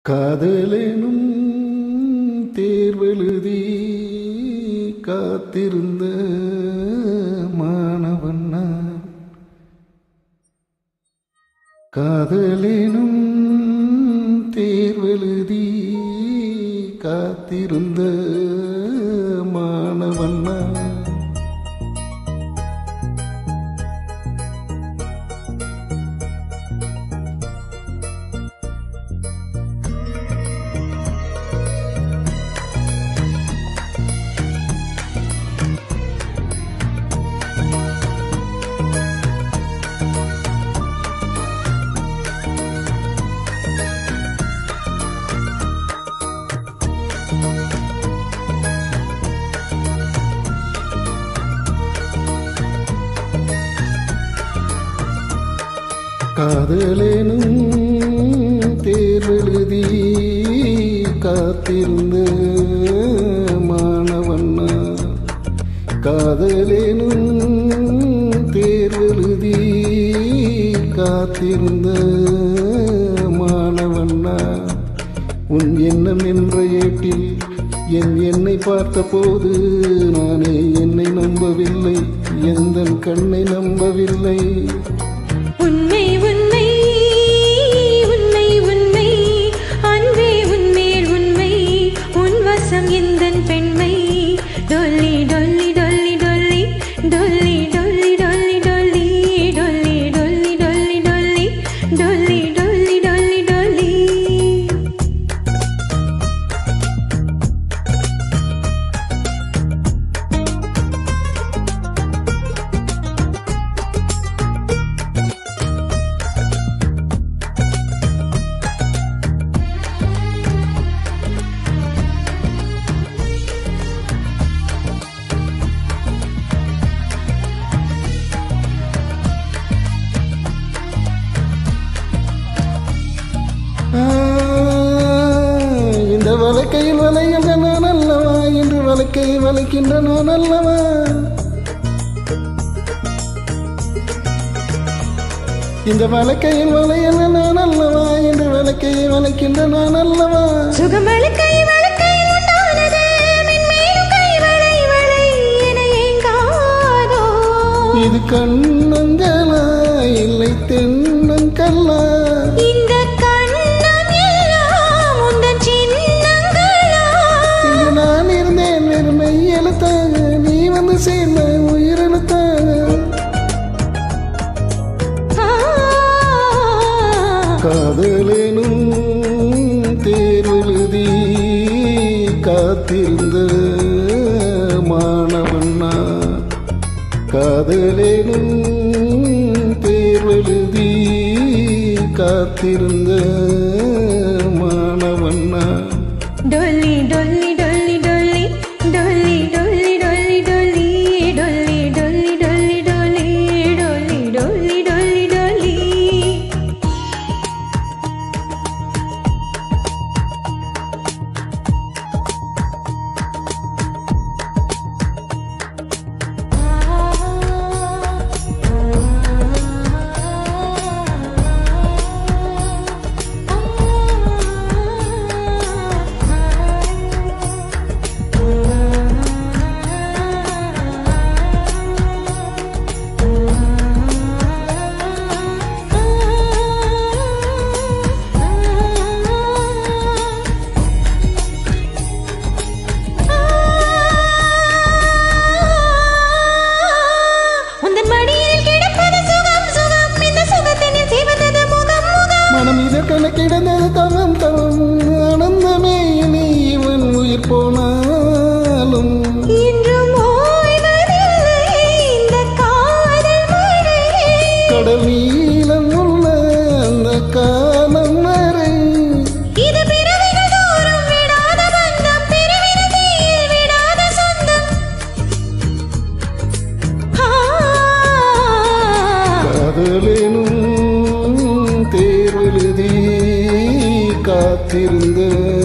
காதலெனும் தேர்வெழுதி காத்திருந்த மாணவன் நான். காதலெனும் தேர்வெழுதி காத்திருந்த மாணவன் நான். காதலெனும் தேர்வெழுதி காத்திருந்த மாணவன் நான். காதலெனும் தேர்வெழுதி காத்திருந்த மாணவன் நான். உன் எண்ணம் என்ற ஏட்டில் என்னை பார்த்த போது நானே என்னை நம்பவில்லை, எந்தன் கண்ணை நம்பவில்லை. உண்மை உண்மை உண்மை உண்மை அன்பே உன்மேல் உண்மை, உன் வசம் எந்தன் பெண்மை. டொல்லி டொல்லி டொல்லி டொல்லி டொல்லி டொல்லி டொல்லி டொல்லி டொல்லி டொல்லி டொல்லி டொல்லி டொல்லி டொல்லி டொல்லி. இந்த வழக்கையில் வளைகின்ற நான் அல்லவா, என்று வழக்கையில் வளைக்கின்ற நான் அல்லவா. இந்த வழக்கையில் வளையல்ல நான் அல்லவா, என்று வழக்கையை வளைக்கின்ற நான் அல்லவா. சுகம் வழக்கை வழக்கை உண்டானது, மென்மேலும் கை வளை வளை என ஏங்காதோ. இது கண்ணங்களா இல்லை தென்னங்கல்லா. இந்த கண்ணம் எல்லாம் உந்தன் சின்னங்களா. இங்கு நான் இருந்தேன் வெறுமை எழுத்தாக, நீ வந்து சேர்ந்த உயிரெழுத்தாக. காதலெனும் தேர்வெழுதி காத்திருந்த மாணவன் நான். காதலெனும் தேர்வெழுதி காத்திருந்த மாணவன் நான். டொல்லி டொல்லி டொல்லி டொல்லி டொல்லி டொல்லி டொல்லி டொல்லி டொல்லி டொல்லி டொல்லி டொல்லி டொல்லி டொல்லி டொல்லி. மனம் இதற்கென கிடந்தது தவம் தவம், ஆனந்தமே நீ இவன் உயிர் போனாலும். இன்றும் ஓய்வதில்லை இந்த காதல் மழை. கடல் நீளம் உள்ள அந்த காலம் வரை இது பிறவிகள் தோறும் விடாத பந்தம், பிரிவினதில் விடாத சொந்தம். காதலெனும் தேர்வெழுதி காத்திருந்த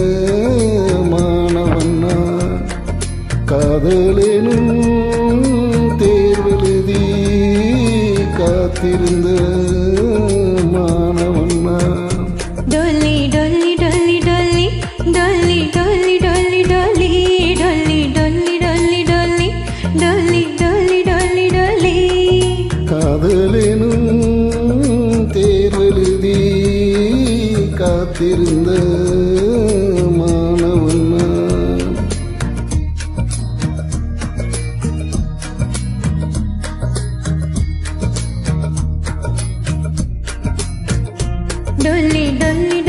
மாணவன் நான். காதலெனும் தேர்வெழுதி காத்திருந்த மாணவன் நான். டொல்லி டொல்லி டொல்லி டொல்லி காத்திருந்த மாணவன் நான். डोली डोली